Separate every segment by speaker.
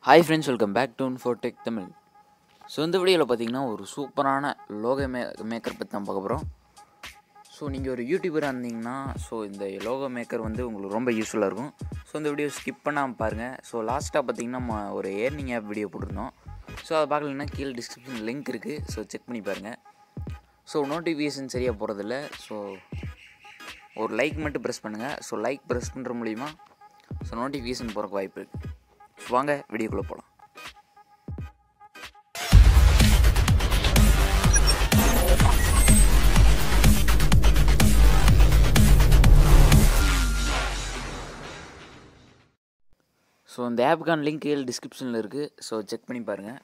Speaker 1: Hi friends, welcome back to infotech Tamil. So இந்த வீடியோவில் பார்த்தீங்கன்னா ஒரு சூப்பரான லோகோ மேக்கர் பற்றி தான் பார்க்க போகிறோம். ஸோ நீங்கள் ஒரு யூடியூபராக இருந்தீங்கன்னா இந்த லோகோ மேக்கர் உங்களுக்கு ரொம்ப யூஸ்ஃபுல்லாக இருக்கும். ஸோ இந்த வீடியோ ஸ்கிப் பண்ணாமல் பாருங்கள். ஸோ லாஸ்ட்டாக பார்த்தீங்கன்னா நம்ம ஒரு ஏர்னிங் ஆப் வீடியோ போட்டிருந்தோம். ஸோ அதை பார்க்கலன்னா கீழே டிஸ்கிரிப்ஷன் லிங்க் இருக்குது. ஸோ செக் பண்ணி பாருங்கள். ஸோ நோட்டிஃபிகேஷன் சரியாக போகிறதில்ல. ஸோ ஒரு லைக் மட்டும் ப்ரெஸ் பண்ணுங்கள். ஸோ லைக் ப்ரெஸ் பண்ணுற மூலிமா நோட்டிஃபிகேஷன் போகிறக்கு வாய்ப்பு இருக்குது. வாங்க வீடியோக்குள்ளே போகலாம். ஸோ இந்த ஆப்புக்கான லிங்க் டிஸ்கிரிப்ஷனில் இருக்குது. ஸோ செக் பண்ணி பாருங்கள்.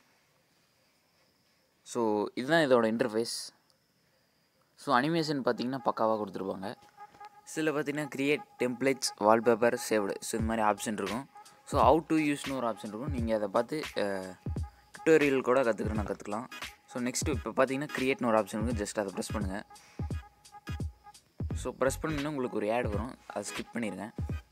Speaker 1: ஸோ இதுதான் இதோட இன்டர்ஃபேஸ். ஸோ அனிமேஷன் பார்த்திங்கன்னா பக்காவாக கொடுத்துருப்பாங்க. சில பார்த்திங்கன்னா create templates, wallpaper, saved, so இந்த மாதிரி ஆப்ஷன் இருக்கும். ஸோ ஹவு டு யூஸ்னு ஒரு ஆப்ஷன் இருக்கும். நீங்கள் அதை பார்த்து டுட்டோரியல் கூட கற்றுக்கலாம். ஸோ நெக்ஸ்ட்டு இப்போ பார்த்தீங்கன்னா க்ரியேட்னு ஒரு ஆப்ஷன் இருக்குது. ஜஸ்ட் அதை ப்ரெஸ் பண்ணுங்கள். ஸோ ப்ரெஸ் பண்ணிங்கன்னா உங்களுக்கு ஒரு ஆட் வரும். அதை ஸ்கிப் பண்ணிடுங்க.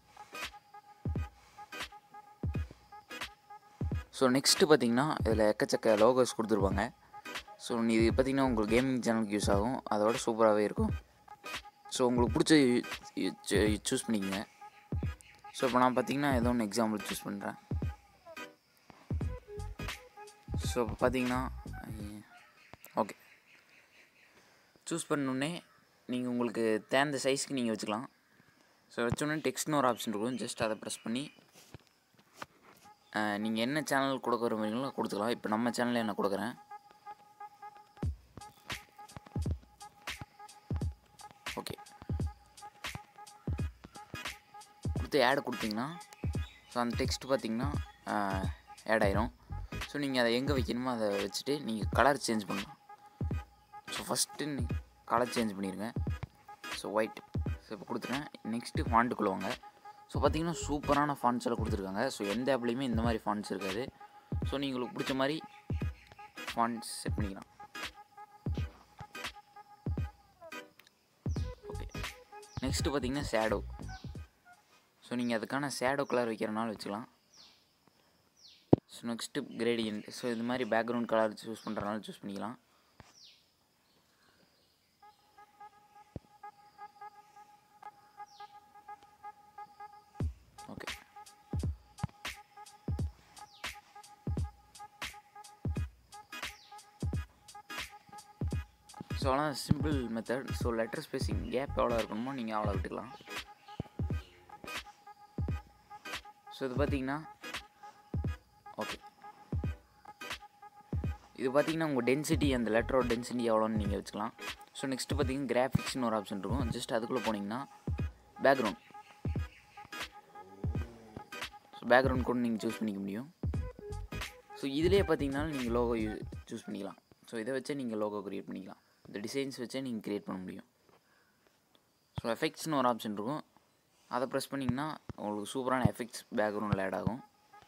Speaker 1: ஸோ நெக்ஸ்ட்டு பார்த்தீங்கன்னா இதில் எக்கச்சக்க லோகோஸ் கொடுத்துருப்பாங்க. ஸோ இது பார்த்திங்கன்னா உங்களுக்கு கேமிங் சேனலுக்கு யூஸ் ஆகும். அதோட சூப்பராகவே இருக்கும். ஸோ உங்களுக்கு பிடிச்ச சூஸ் பண்ணிக்கோங்க. ஸோ இப்போ நான் பார்த்தீங்கன்னா ஏதோ ஒன்று எக்ஸாம்பிள் சூஸ் பண்ணுறேன். ஸோ இப்போ பார்த்தீங்கன்னா ஓகே, சூஸ் பண்ணோடனே நீங்கள் உங்களுக்கு தேர்ந்த சைஸ்க்கு நீங்கள் வச்சுக்கலாம். ஸோ வச்சோடனே டெக்ஸ்ட்னு ஒரு ஆப்ஷன் இருக்கும். ஜஸ்ட் அதை ப்ரெஸ் பண்ணி நீங்கள் என்ன சேனல் கொடுக்க விரும்புகிறீங்களோ கொடுத்துக்கலாம். இப்போ நம்ம சேனலில் நான் கொடுக்குறேன். ஓகே, கொடுத்து ஆட் கொடுத்தீங்கன்னா அந்த டெக்ஸ்ட் பார்த்திங்கன்னா ஆட் ஆயிரும். ஸோ நீங்கள் அதை எங்கே வைக்கணுமோ அதை வச்சுட்டு நீங்கள் கலர் சேஞ்ச் பண்ணலாம். ஸோ ஃபஸ்ட்டு நீங்கள் கலர் சேஞ்ச் பண்ணிடுங்க. So white. ஸோ இப்போ கொடுத்துருங்க. நெக்ஸ்ட்டு ஃபாண்ட்டுக்குள்ளே வாங்க. ஸோ பார்த்திங்கன்னா சூப்பரான ஃபாண்ட்ஸ் எல்லாம் கொடுத்துருக்காங்க. ஸோ எந்த ஆப்லேயுமே இந்த மாதிரி ஃபாண்ட்ஸ் இருக்காது. ஸோ உங்களுக்கு பிடிச்ச மாதிரி ஃபாண்ட்ஸ் செட் பண்ணிக்கலாம். ஓகே, நெக்ஸ்ட்டு பார்த்திங்கன்னா ஷேடோ. ஸோ நீங்கள் அதுக்கான ஷேடோ கலர் வைக்கிறனால வச்சுக்கலாம். So next gradient. ஸோ இது மாதிரி பேக்ரவுண்ட் கலர் சூஸ் பண்ணுறனால சூஸ் பண்ணிக்கலாம். ஓகே, ஸோ அவ்வளோ simple method. So letter spacing gap எவ்வளோ இருக்கணுமோ நீங்கள் அவ்வளோ விட்டுக்கலாம். ஸோ இது பார்த்திங்கன்னா ஓகே, இது பார்த்திங்கன்னா உங்கள் டென்சிட்டி, அந்த லெட்டரோட டென்சிட்டி எவ்வளோன்னு நீங்கள் வச்சுக்கலாம். ஸோ நெக்ஸ்ட்டு பார்த்திங்கன்னா கிராஃபிக்ஸ்னு ஒரு ஆப்ஷன் இருக்கும். ஜஸ்ட் அதுக்குள்ளே போனீங்கன்னா பேக்ரவுண்ட். ஸோ பேக்ரவுண்ட் கூட நீங்கள் சூஸ் பண்ணிக்க முடியும். ஸோ இதிலே பார்த்திங்கன்னா நீங்கள் லோகோ சூஸ் பண்ணிக்கலாம். ஸோ இதை வச்சே நீங்கள் லோகோ க்ரியேட் பண்ணிக்கலாம். இந்த டிசைன்ஸ் வச்சே நீங்கள் க்ரியேட் பண்ண முடியும். ஸோ எஃபெக்ட்ஸ்னு ஒரு ஆப்ஷன் இருக்கும். அதை ப்ரெஸ் பண்ணிங்கன்னா உங்களுக்கு சூப்பரான எஃபெக்ட்ஸ் பேக்ரவுண்டில் ஆட் ஆகும்.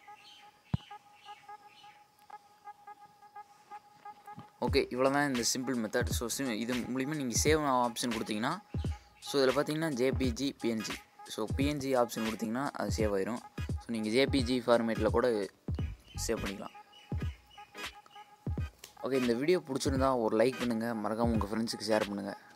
Speaker 1: ஓகே, இவ்வளோ தான் இந்த சிம்பிள் மெத்தட். ஸோ இது மூலிமா நீங்கள் சேவ் ஆப்ஷன் கொடுத்தீங்கன்னா இதில் பார்த்தீங்கன்னா JPG, PNG. So PNG option கொடுத்தீங்கன்னா அது சேவ் ஆயிரும். ஸோ நீங்கள் ஜேபிஜி ஃபார்மேட்டில் கூட சேவ் பண்ணிக்கலாம். ஓகே, இந்த வீடியோ பிடிச்சிருந்தா ஒரு லைக் பண்ணுங்கள். மறக்காமல் உங்கள் ஃப்ரெண்ட்ஸுக்கு ஷேர் பண்ணுங்கள்.